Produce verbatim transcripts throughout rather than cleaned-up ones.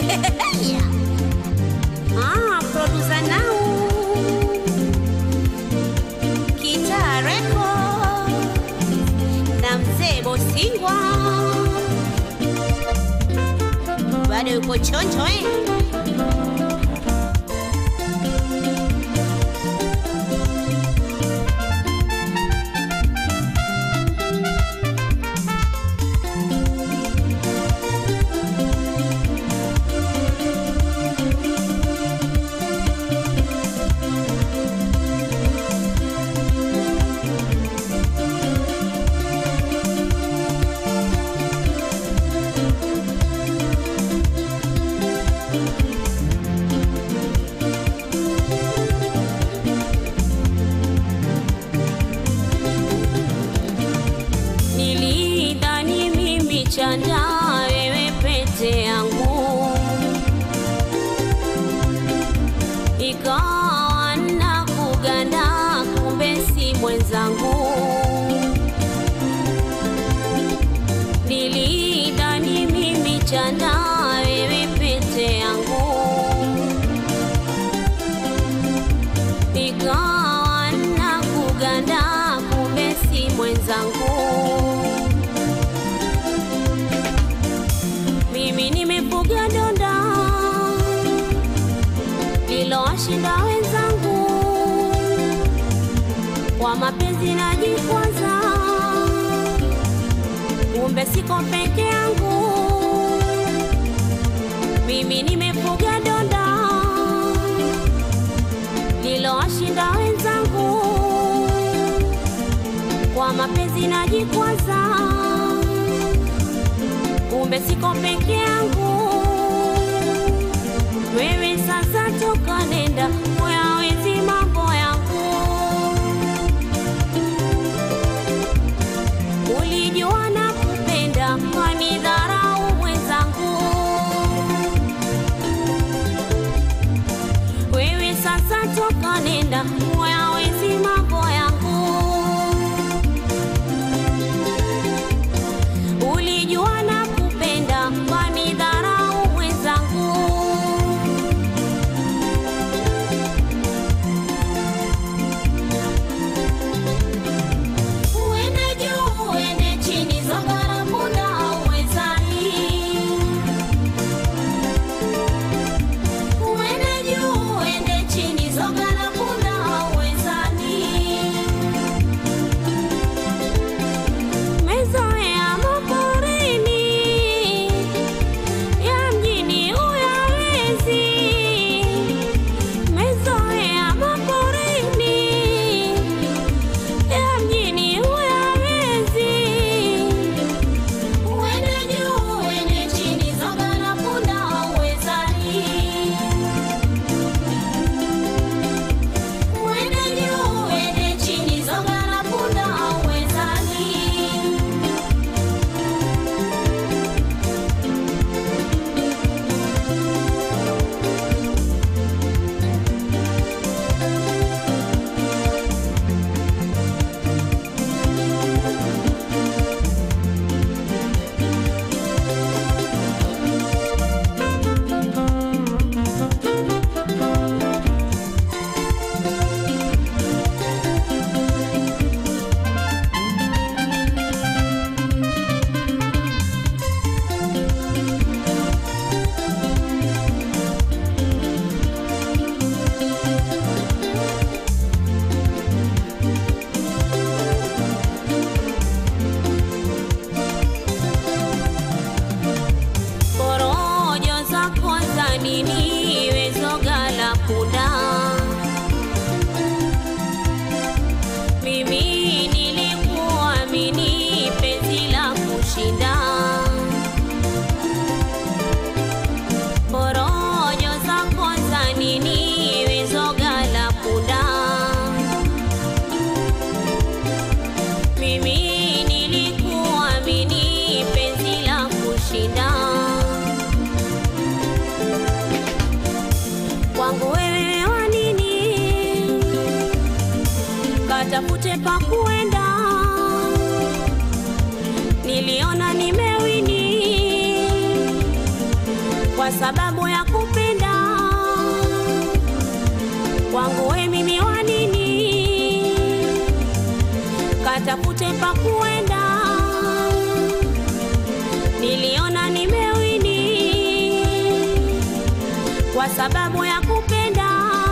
Ah, producer now. Guitar record. Na mzee Bosingwa. Bado yuko choncho eh. Chanda wewe pete yangu, ikawa na kuganda kumbe si mwenzangu. Nilidhani mimi chanda wewe pete yangu, ikawa na kuganda kumbe si mwenzangu. Mimi nimefuga donda lilowashinda wenzangu, kwa mapenzi najikwaza, kumbe siko peke yangu. Mimi nimefuga donda lilowashinda wenzangu, kwa mapenzi najikwaza, kumbe siko peke yangu. Wewe sasa toka nenda, uyawezi mambo yangu. Ulijua na kupenda, wanidharau mwenzangu. Wewe sasa toka nenda, uyawezi mambo yangu. Ulijua na kupenda, wanidharau mwenzangu. Uende juu, uende chini, zongara muda hauwezani. Uende juu, uende chini, zongara muda hauwezani. Mezoea maporini, ya mjini uyawezi. Mezoea maporini, ya mjini uyawezi. Uende juu, uende chini, zongara muda hauwezani. Uende juu, uende chini, zongara muda hauwezani. Porojo zako za nini, wezoga la punda. Mimi nilikuamini, penzi la kushinda. Porojo zako za nini, wezoga la punda. Mimi nilikuamini, penzi la kushinda. Kwangu wewe wa nini, katafute pa kuenda. Niliona nimewini, kwa kwa sababu ya kupenda kwangu we mimi wa nini, katafute pa kuenda, niliona nimewini kwa sababu ya kupenda.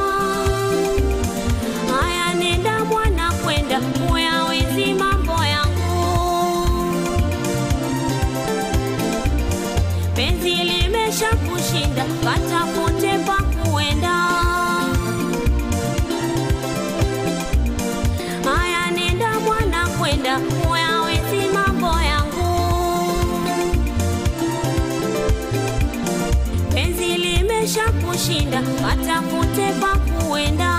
Haya nenda mwana kwenda, uyawezi mambo yangu, penzi limesha kushinda, katafute pa kuenda. Haya nenda mwana kwenda, uyawezi mambo yangu, penzi limesha kushinda, katafute pa kuenda.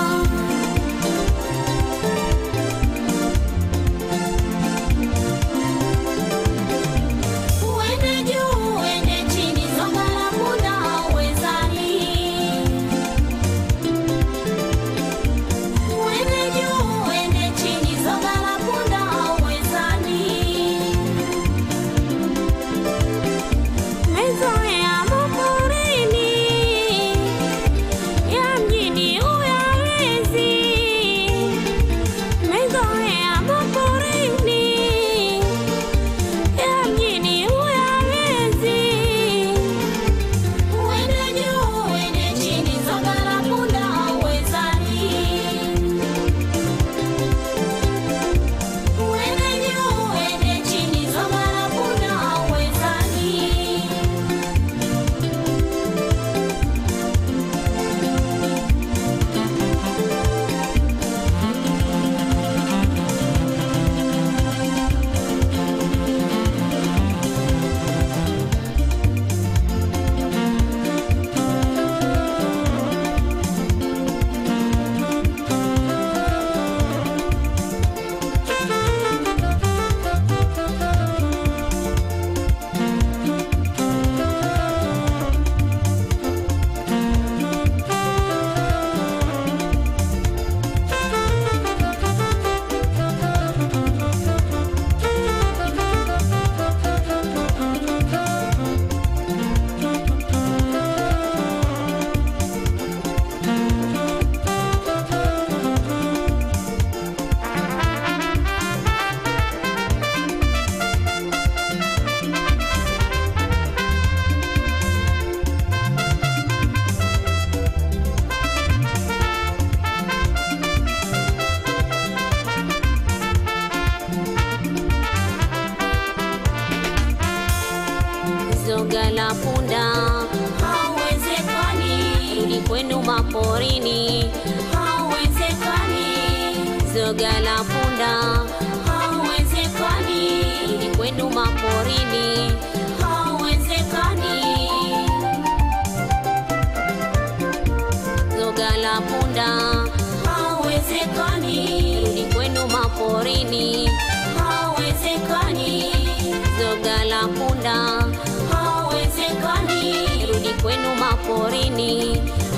Zoga la punda hawezekani, rudi kwenu maporini hawezekani. Zoga la punda hawezekani, rudi kwenu maporini hawezekani. Zoga la punda hawezekani, rudi kwenu maporini hawezekani. Zoga la punda hawezekani, rudi kwenu maporini